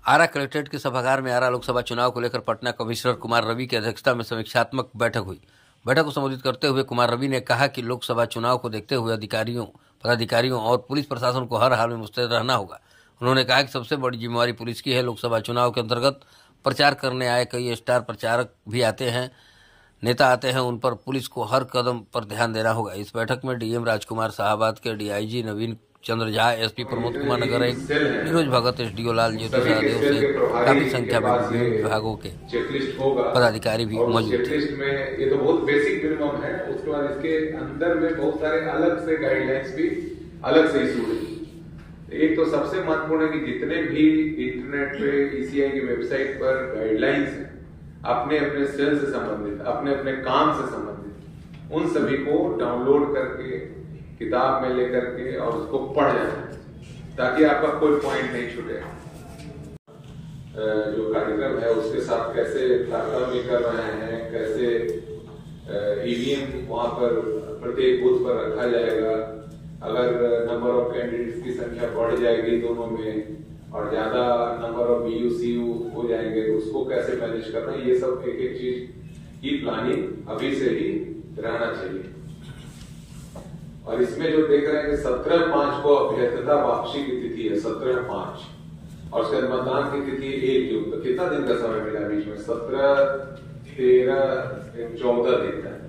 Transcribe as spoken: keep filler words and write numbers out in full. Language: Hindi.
आरा कलेक्ट्रेट के सभागार में आरा लोकसभा चुनाव को लेकर पटना कमिश्नर कुमार रवि की अध्यक्षता में समीक्षात्मक बैठक हुई। बैठक को संबोधित करते हुए कुमार रवि ने कहा कि लोकसभा चुनाव को देखते हुए अधिकारियों, पदाधिकारियों और पुलिस प्रशासन को हर हाल में मुस्तैद रहना होगा। उन्होंने कहा कि सबसे बड़ी जिम्मेवारी पुलिस की है। लोकसभा चुनाव के अंतर्गत प्रचार करने आए कई स्टार प्रचारक भी आते हैं, नेता आते हैं, उन पर पुलिस को हर कदम पर ध्यान देना होगा। इस बैठक में डीएम राजकुमार, शाहाबाद के डीआईजी नवीन चंद्र झा, एसपी प्रमोद कुमार नगर एक, नीरज भगत, एसडीओ लाल ज्योति सहदेव से काफी संख्या में विभिन्न विभागों के पदाधिकारी भी मौजूद थे। ये तो बहुत बेसिक मिनिमम है। उसके बाद इसके अंदर में बहुत सारे अलग से गाइडलाइंस भी अलग से इशू है। एक तो सबसे महत्वपूर्ण है कि जितने भी इंटरनेट पे ईसीआई की वेबसाइट पर गाइडलाइंस है, अपने अपने सेल से संबंधित, अपने अपने काम से संबंधित, उन सभी को डाउनलोड करके किताब में लेकर के और उसको पढ़ जाना, ताकि आपका कोई पॉइंट नहीं छूटे। जो कार्यक्रम है उसके साथ कैसे तालमेल कर रहे हैं, कैसे ईवीएम वहां पर प्रत्येक बूथ पर रखा जाएगा, अगर नंबर ऑफ कैंडिडेट्स की संख्या बढ़ जाएगी दोनों में और ज्यादा नंबर ऑफ बीयू सीयू हो जाएंगे तो उसको कैसे मैनेज करना, ये सब एक एक चीज की प्लानिंग अभी से ही रहना चाहिए। और इसमें जो देख रहे हैं कि सत्रह पांच को अभ्यर्थता वापसी की तिथि है, सत्रह पांच, और उसके मतदान की तिथि एक जून। तो कितना दिन का समय मिला बीच में? सत्रह, तेरह, चौदह दिन का।